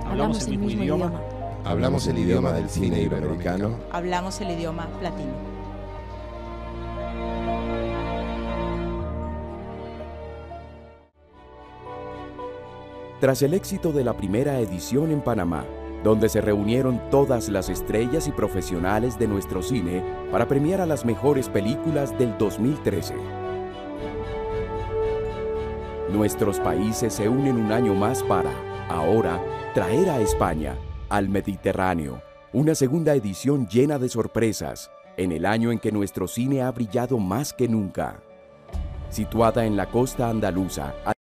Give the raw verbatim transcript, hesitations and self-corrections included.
Hablamos el mismo idioma. Hablamos el idioma del cine iberoamericano. Hablamos el idioma latino. Tras el éxito de la primera edición en Panamá, donde se reunieron todas las estrellas y profesionales de nuestro cine para premiar a las mejores películas del dos mil trece. Nuestros países se unen un año más para, ahora, traer a España, al Mediterráneo, una segunda edición llena de sorpresas, en el año en que nuestro cine ha brillado más que nunca. Situada en la costa andaluza,